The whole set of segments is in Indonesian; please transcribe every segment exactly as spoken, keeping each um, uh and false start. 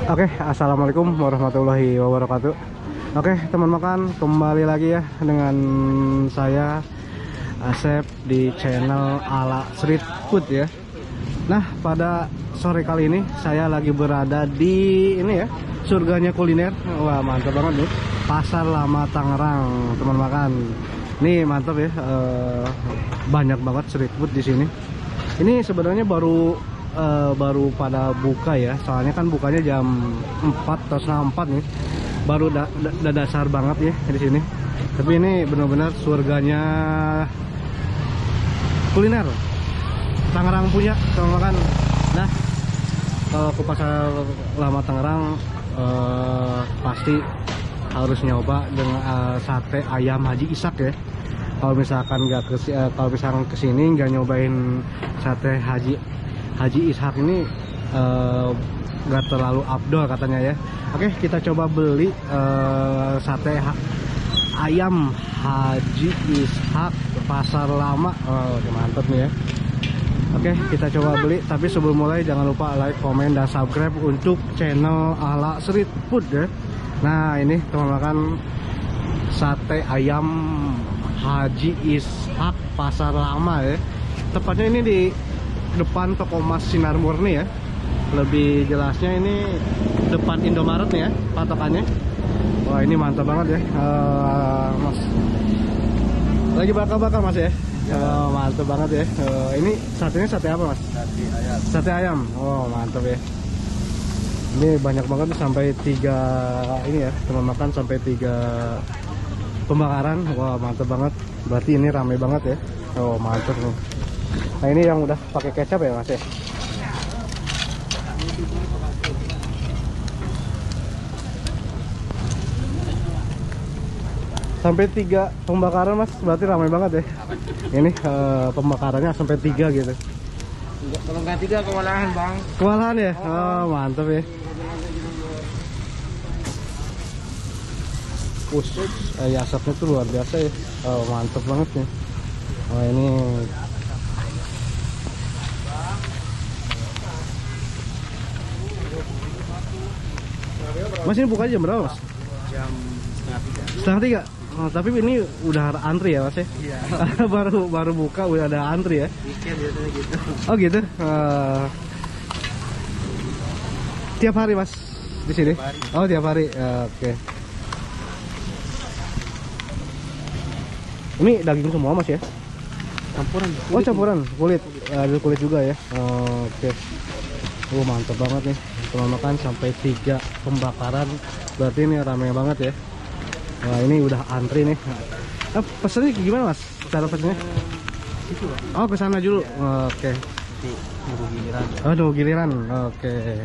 Oke, assalamualaikum warahmatullahi wabarakatuh. Oke, teman makan, kembali lagi ya dengan saya Asep di channel Ala Street Food ya. Nah, pada sore kali ini saya lagi berada di ini ya, surganya kuliner. Wah, mantap banget nih, Pasar Lama Tangerang, teman makan. Nih mantap ya, eh, banyak banget street food di sini. Ini sebenarnya baru Uh, baru pada buka ya, soalnya kan bukanya jam empat atau setengah empat nih, baru da da dasar banget ya di sini. Tapi ini benar-benar surganya kuliner Tangerang punya, teman makan. Nah, kalau ke Pasar Lama Tangerang uh, pasti harus nyoba dengan uh, sate ayam Haji Ishak ya. Kalau misalkan nggak ke uh, kalau misalkan kesini nggak nyobain sate Haji Haji Ishak ini nggak uh, terlalu abdol katanya ya. Oke, kita coba beli uh, sate ha ayam Haji Ishak Pasar Lama. Oh, mantap nih ya. Oke, kita coba beli. Tapi sebelum mulai jangan lupa like, komen, dan subscribe untuk channel Ala Street Food ya. Nah, ini teman makan sate ayam Haji Ishak Pasar Lama ya. Tepatnya ini di depan toko emas Sinar Murni ya. Lebih jelasnya ini depan Indomaret nih ya patokannya. Wah, ini mantap banget ya, uh, Mas. Lagi bakar-bakar Mas ya? Ya. Oh, mantap banget ya. Uh, ini satenya sate apa Mas? Sate ayam. Sate ayam. Oh, mantap ya. Ini banyak banget sampai tiga ini ya, teman makan sampai tiga pembakaran. Wah, mantap banget. Berarti ini ramai banget ya. Oh, mantap nih. Nah, ini yang udah pakai kecap ya Mas ya? Sampai tiga pembakaran Mas, berarti ramai banget ya. Ini uh, pembakarannya sampai tiga gitu. Kalau nggak tiga kewalahan Bang. Kewalahan ya? Oh, mantap ya. Khusus eh, asapnya tuh luar biasa ya. Oh, mantap banget nih. Oh, ini Mas, ini buka jam berapa Mas? Jam setengah tiga. Setengah tiga? Oh, tapi ini udah antri ya Mas ya? Iya. baru baru buka udah ada antri ya? Weekend biasanya gitu. Oh gitu? Uh, tiap hari Mas di sini? Tiap hari. Oh, tiap hari. Uh, Oke. Okay. Ini daging semua Mas ya? Campuran. Oh, campuran kulit. Ada kulit juga ya. Oh, oke. Okay. Oh, mantap banget nih. Teman makan sampai tiga pembakaran. Berarti ini ramai banget ya. Wah, ini udah antri nih. Nah, pesennya gimana Mas? Cara pesennya? Oh, ke sana dulu. Oh, oke. Okay. Nunggu giliran. Oh, nunggu giliran. Oke. Okay.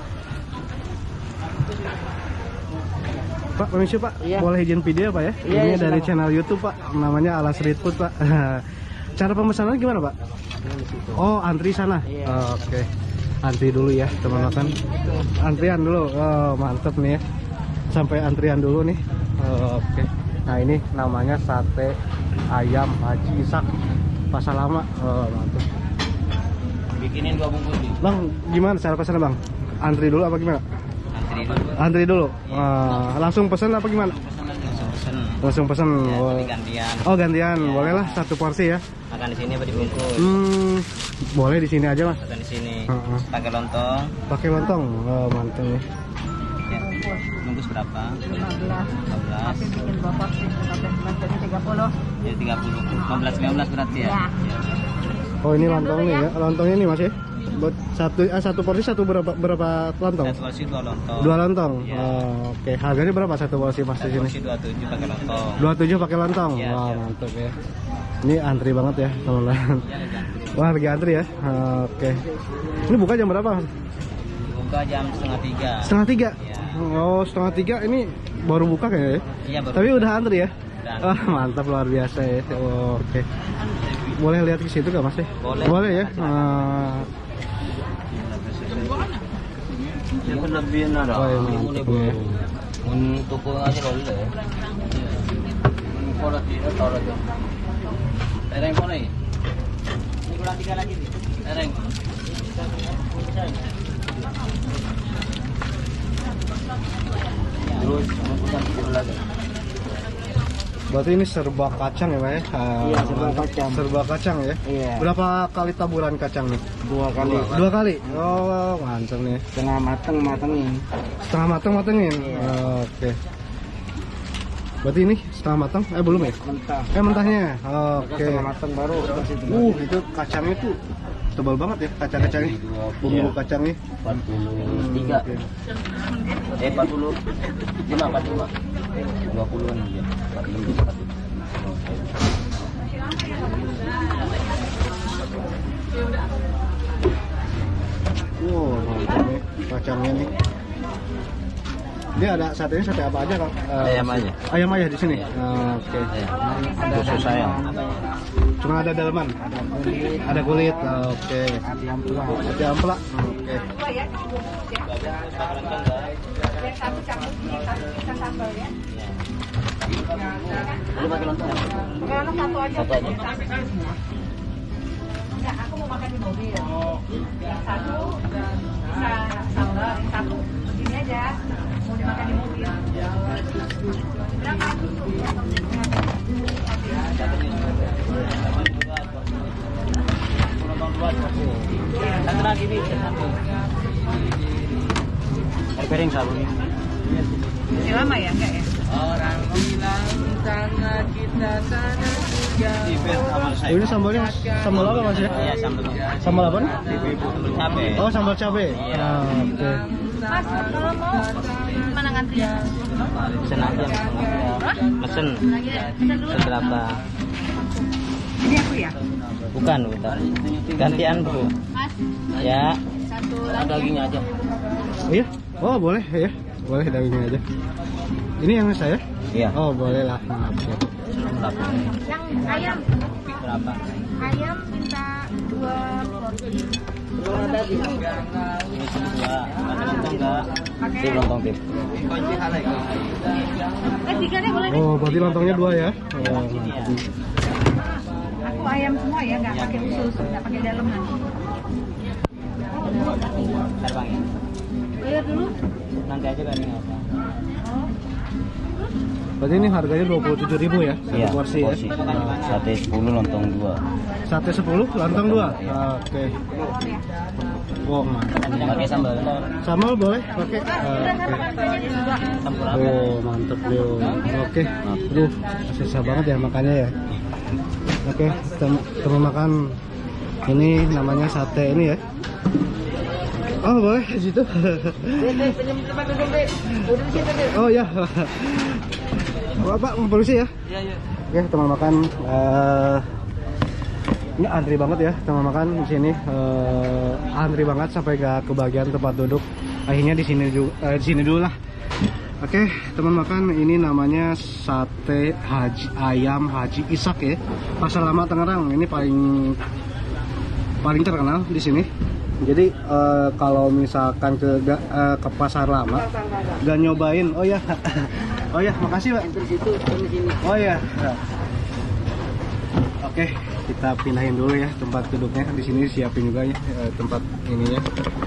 Pak, permisi Pak. Iya. Boleh izin video Pak ya? Iya, ini iya, dari silakan. channel YouTube Pak. Namanya Ala Street Food Pak. Cara pemesanan gimana Pak? Oh, antri sana. Iya. Oh, oke. Okay. Antri dulu ya teman makan. Antrian dulu. Oh, mantep nih ya. Sampai antrian dulu nih. Oh, oke. Okay. Nah, ini namanya sate ayam Haji Ishak Pasar Lama. Oh, mantep. Bikinin dua bungkus nih. Bang, gimana cara pesannya Bang? Antri dulu apa gimana? Antri dulu. Antri dulu. Uh, langsung pesan apa gimana? Langsung pesen. Langsung pesan. Ya, Oh, tapi gantian. oh gantian. Ya. Bolehlah satu porsi ya. Makan di sini apa dibungkus? Hmm, boleh di sini aja Mas. Makan di sini. Uh-uh. Pakai lontong. Pakai lontong. Oh, mantap nih. Ya. Bungkus berapa? lima belas. lima belas. Tapi bikin dua porsi, empat belas jadi tiga puluh. Ya tiga puluh. lima belas lima belas berarti ya. Ya. Ya. Oh, ini lontongnya ya. Lontongnya nih Mas ya. Buat satu eh, satu porsi satu berapa berapa lontong? Satu porsi dua lontong. Dua lontong. Ya. Oh, oke. Harganya berapa satu porsi Mas di Satu sini? porsi dua puluh tujuh pakai lontong. dua puluh tujuh pakai lontong. Ya, Wah, ya. mantap ya. Ini antri banget ya, teman-teman. Ya, ya. Wah, lagi antri ya. Oke. Ini buka jam berapa Mas? Buka jam setengah tiga. Setengah tiga. Ya. Oh, setengah tiga ini baru buka kayaknya ya? Iya, baru. Tapi udah antri ya? Udah. Wah, mantap, luar biasa ya. Oh, oke. Boleh lihat ke situ gak Mas ya? Boleh. Boleh ya. Uh, Yang kelebihan ada. Oh, iya, mantap ya. Untuk aja boleh ya. Kalau tidak tahu aja. Tereng boleh. Ini kurang tiga lagi nih. Tereng. Berarti ini serba kacang ya, Pak ya? Ah, Iya, serba mantap. kacang. Serba kacang ya? Iya. Berapa kali taburan kacang nih? Dua kali. Dua kali? Oh, mantap nih. Setengah mateng matengin. Setengah matang matengin? Iya. Oke. Berarti ini setengah matang? Eh, belum ya? Mentah. Eh, mentahnya? Oke. Setengah mateng baru kasih Uh, itu kacangnya tuh tebal banget ya, kacang-kacangnya. Bumbu kacangnya. empat puluh tiga. Oke. Eh empat puluh lima, empat puluh lima. dua puluhan ya. empat puluh empat puluh. Wow, mantap nih kacangnya nih. Ini ada satenya sate apa aja, Kang? Eh, Ayam aja. Ayam aja di sini. Iya. Oke. Ada khusus saya. Cuma ada dalaman. Ada kulit. Oke. Hati yang tua. Sate ampela. Oke. Lu pakai lontong? Kalau satu aja. Satu aja. Enggak, aku mau makan di mobil. Yang satu bisa sambal, yang satu begini aja. Mau dimakan di mobil. Berapa? Satu lagi bisa satu. Air piring satu nih. Masih lama ya, enggak ya? Orang bilang sana kita sana juga. Oh, ini sambalnya sambal apa, Mas ya? Iya, sambal. Sambal apa nih? Sambal cabe. Oh, sambal cabe. Iya. Ah, oke. Mas, kalau mau mana ngantrinya? Pesen aja. Pesen. Pesan dulu. Pesen berapa? Ini aku ya? Bukan, bukan. Gantian, Bu. Mas, Ya. satu Ada lagi. dagingnya aja. Oh, iya? Oh, boleh ya. Boleh dagingnya aja. Ini yang saya? Iya. Oh, boleh lah. Oke. Yang ayam, Berapa? ayam minta dua porsi. Ini dua. Pakai lontong enggak? Pakai. Tip lontong tip. Eh, tiga deh boleh nih. Oh, berarti lontongnya dua ya? Oh, Iya. Aku ayam semua ya, nggak pakai usus, nggak pakai daleman. Bentar, Bang ya. Bayar dulu. Nanti aja kan ini apa? berarti ini harganya dua puluh tujuh ribu ya? Satu porsi ya? Nah, Sate sepuluh, lontong dua. sate sepuluh, lontong dua. Oke. Wow, mantap. Pakai sambal. Sambal boleh pakai. Oke. Campur apa? Oh, mantep Leo. Oke. Aduh, susah banget ya makannya ya. Oke, tem- teman makan ini namanya sate ini ya. Oh, boleh di situ. Oh ya. Bapak mau polisi ya? Iya, iya. Oke, teman makan eh, ini antri banget ya, teman makan di sini eh, antri banget sampai gak kebagian tempat duduk. Akhirnya di sini juga eh, di sini dulu lah. Oke, teman makan ini namanya sate Haji ayam Haji Ishak ya. Pasar Lama Tangerang ini paling paling terkenal di sini. Jadi eh, kalau misalkan ke ga- eh, ke Pasar Lama gak nyobain, oh ya, oh ya, makasih Pak. Oh ya. Oke, kita pindahin dulu ya tempat duduknya. Di sini siapin juga ya eh, tempat ininya.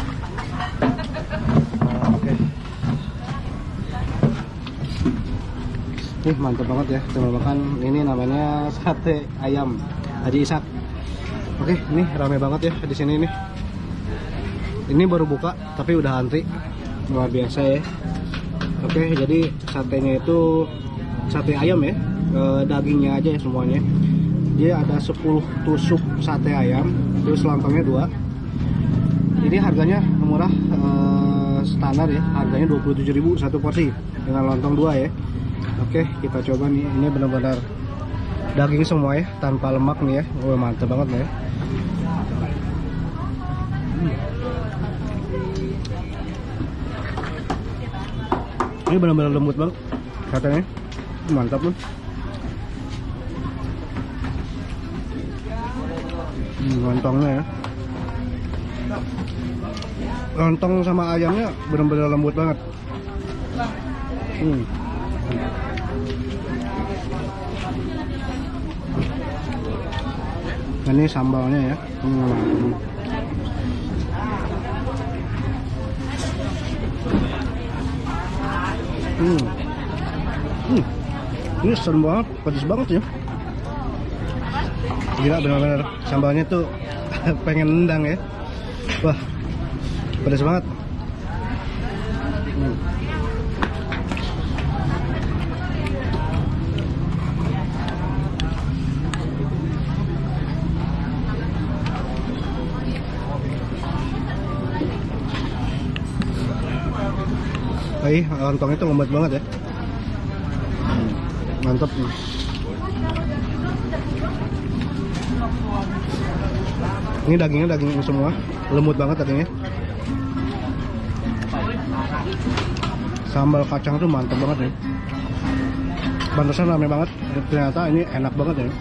Oke. Nih mantap banget ya teman makan. Ini namanya sate ayam Haji Ishak. Oke, ini rame banget ya di sini nih. Ini baru buka tapi udah antri luar biasa ya. Oke, jadi satenya itu sate ayam ya, e, dagingnya aja ya semuanya. Dia ada sepuluh tusuk sate ayam, terus lontongnya dua. Ini harganya murah, e, standar ya, harganya dua puluh tujuh ribu satu porsi dengan lontong dua ya. Oke, kita coba nih, ini benar-benar daging semua ya, tanpa lemak nih ya. Wah, mantap banget nih ya. Ini benar-benar lembut banget katanya, mantap loh. Hmm, lontongnya ya, lontong sama ayamnya benar-benar lembut banget. Hmm. Ini sambalnya ya. Hmm. Hmm. Hmm. Ini serem banget, pedas banget ya. Gila benar-benar sambalnya tuh pengen nendang ya. Wah, pedas banget. Hmm. Ih, lontong itu lembut banget ya. Hmm, mantap. Ini dagingnya daging semua, lembut banget dagingnya. Sambal kacang tuh mantap banget ya. Pantesan rame banget. Ternyata ini enak banget ya.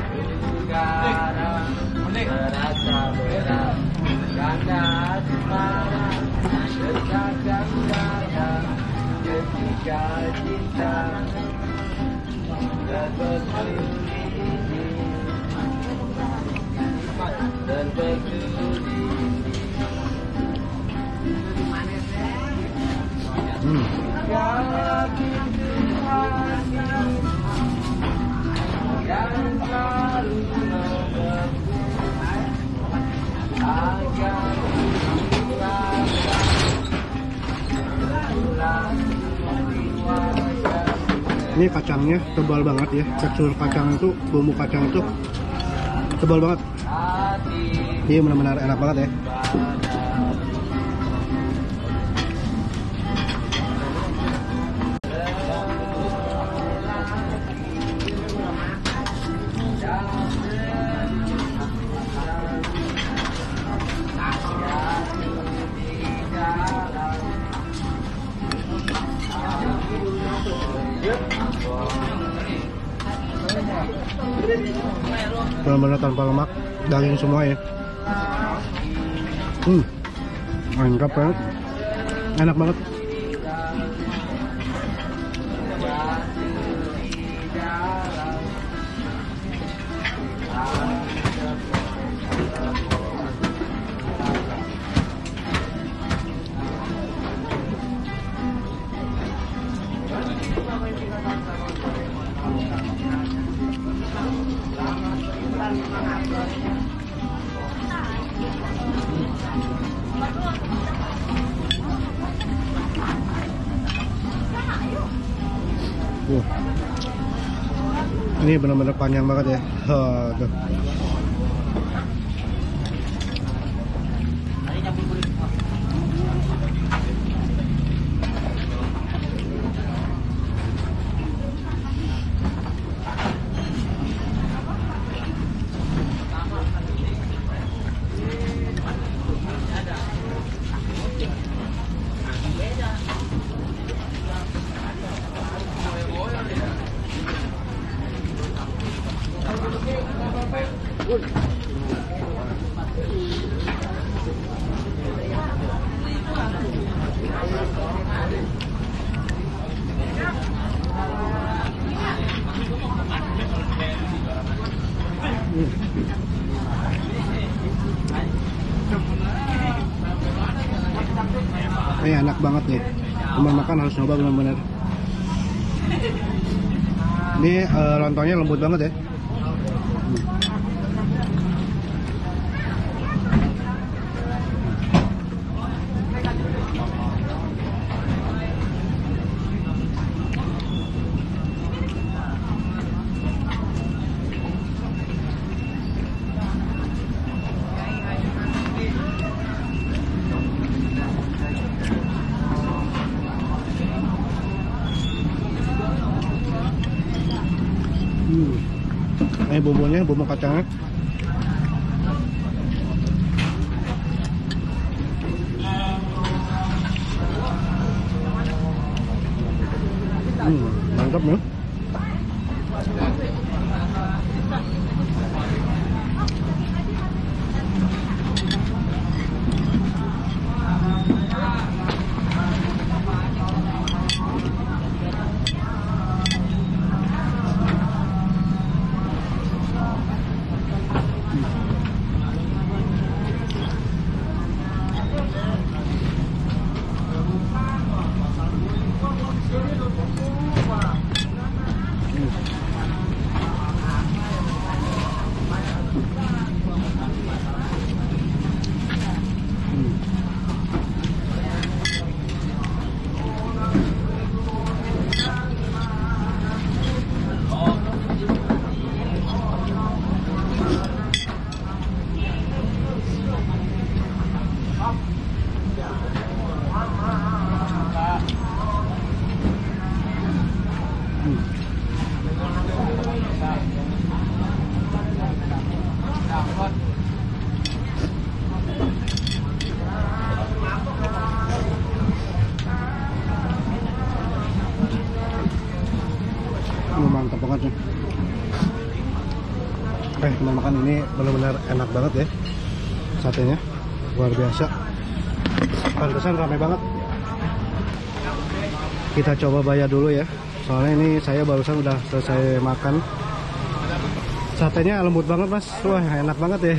Hmm. Ini kacangnya tebal banget ya, tekstur kacang itu, bumbu kacang itu tebal banget. Ini benar-benar enak banget ya. Benar-benar tanpa lemak, daging semua ya. Hmm, mantap banget, enak banget. Uh. Ini benar-benar panjang banget ya. Oh, tuh. Ini enak banget nih, teman makan harus coba benar-benar. Ini uh, lontongnya lembut banget ya. Hmm. Ini bumbunya, bumbu kacangnya. Hmm, mantap ya. Mantap banget nih. Eh teman makan, ini benar-benar enak banget ya satenya, luar biasa. Pantesan ramai banget. Kita coba bayar dulu ya, soalnya ini saya barusan udah selesai makan. Satenya lembut banget mas, wah enak banget ya.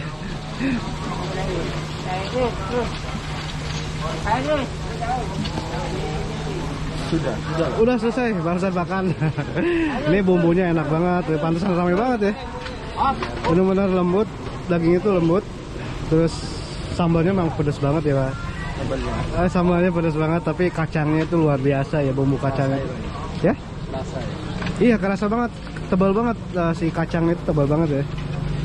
Sudah, sudah. Udah selesai barusan makan. Ini bumbunya enak banget, pantesan ramai banget ya. Benar-benar lembut, daging itu lembut. Terus sambalnya memang pedas banget ya pak. Sambalnya. Eh, sambalnya pedas banget, tapi kacangnya itu luar biasa ya, bumbu kacangnya. Ya? Rasa ya. Iya kerasa banget, tebal banget uh, si kacangnya itu tebal banget ya.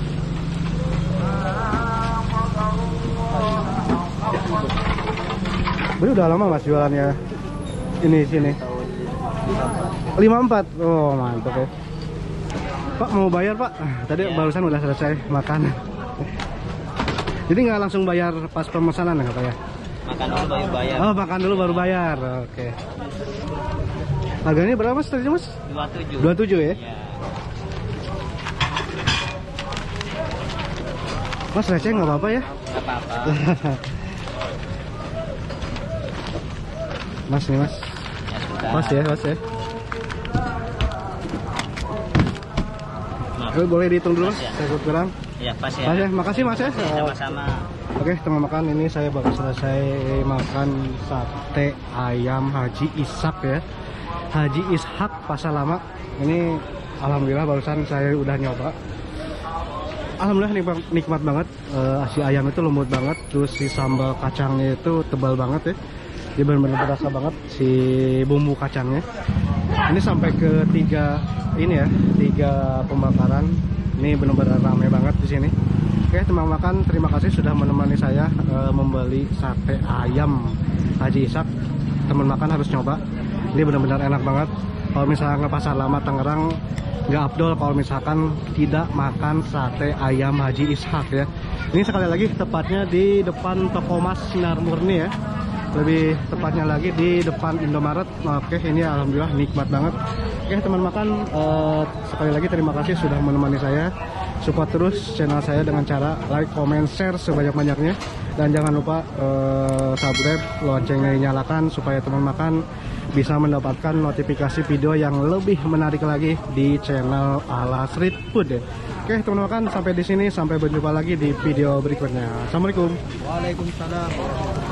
Ini udah lama mas jualannya ini sini. lima empat. Oh mantap ya. Pak mau bayar pak? Tadi ya. Barusan udah selesai makan. Jadi nggak langsung bayar pas pemesanan ya pak ya? Makan dulu baru bayar. Oh makan dulu baru bayar. Oke. Harganya berapa mas tadi mas? dua puluh tujuh. dua puluh tujuh ya? Iya. Mas receh nggak apa-apa ya? Nggak apa-apa. Mas nih mas. Ya sudah. Mas ya mas ya. Maaf. Oke, boleh dihitung dulu mas, Mas, ya. saya ikut kurang. Ya pas ya. Mas ya, makasih mas ya. Sama-sama. Oke teman makan, ini saya baru selesai makan sate ayam Haji Ishak ya, Haji Ishak Pasar Lama. Ini alhamdulillah barusan saya udah nyoba. Alhamdulillah nikmat, nikmat banget. Uh, si ayam itu lembut banget, terus si sambal kacangnya itu tebal banget ya. Dia benar-benar berasa banget si bumbu kacangnya. Ini sampai ke tiga ini ya, tiga pembakaran. Ini benar-benar ramai banget di sini. Oke teman makan, terima kasih sudah menemani saya uh, membeli sate ayam Haji Ishak. Teman makan harus nyoba. Ini benar-benar enak banget. Kalau misalnya ke Pasar Lama Tangerang, nggak afdol kalau misalkan tidak makan sate ayam Haji Ishak ya. Ini sekali lagi tepatnya di depan toko Mas Sinar Murni ya. Lebih tepatnya lagi di depan Indomaret. Oke ini alhamdulillah nikmat banget. Oke teman makan, uh, sekali lagi terima kasih sudah menemani saya. Support terus channel saya dengan cara like, comment, share sebanyak-banyaknya. Dan jangan lupa uh, subscribe, loncengnya dinyalakan supaya teman makan bisa mendapatkan notifikasi video yang lebih menarik lagi di channel Ala Street Food ya. Oke teman makan, sampai di sini, sampai berjumpa lagi di video berikutnya. Assalamualaikum. Waalaikumsalam.